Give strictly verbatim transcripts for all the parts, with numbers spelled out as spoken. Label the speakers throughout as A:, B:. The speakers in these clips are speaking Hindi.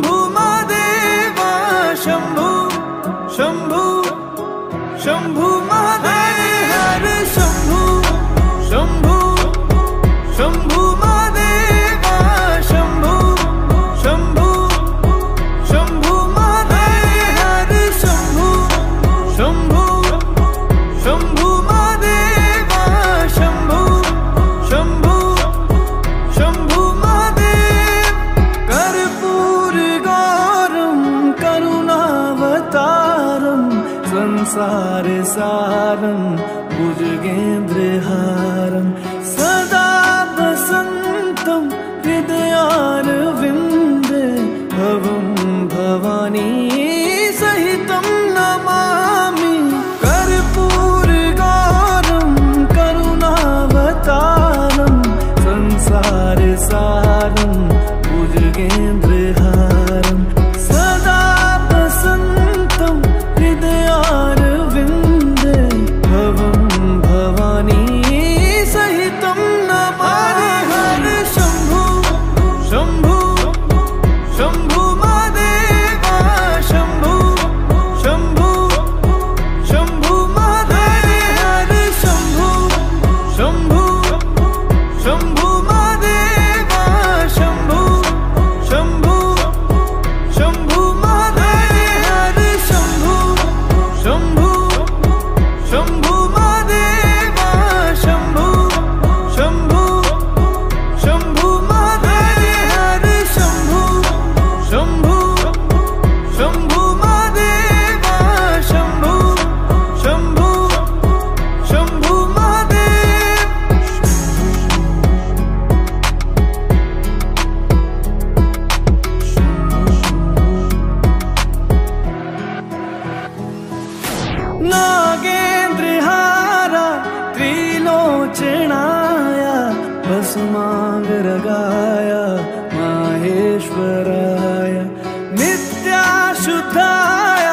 A: शंभु महादेवा शंभु शंभु शंभु महादेव हर शंभु शंभु शंभु महादेवा शंभु शंभु शंभु महादेव हर शंभु शंभु शंभु महादेवा शंभु शंभु शंभु महादेव कर्पूर गौरम करुणावतारम संसार सारम भुजगेन्द्रहारम सदा वसंतम हृदयारविंदे भवं भवानी सहितं नमामि कर्पूर गौरम करुणावतारम संसार सारम भुजगेन्द्रहारम सदा वसंतम हृदयारविंदे भवं भवानी सहितं नमामि हर शंभु शंभु शंभु महादेवा शंभु शंभु शंभु महादेव हर शंभु शंभु शंभु महादेवा शंभु शंभु शंभु महादेव हर शंभु शंभु शंभु महादेवा शंभु शंभु शंभु महादेव हर शंभु शंभु शंभु महादेवा शंभु शंभु शंभु महादेव नागेन्द्रहारा त्रिलोचनाय भस्मांगरागाय माहेश्वराय नित्याशुद्धाय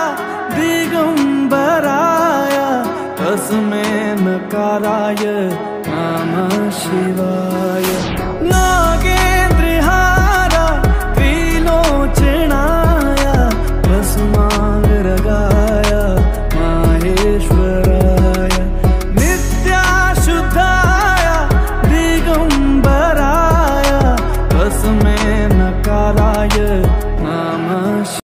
A: दिगंबराय तस्मै नकाराय नमः शिवाय।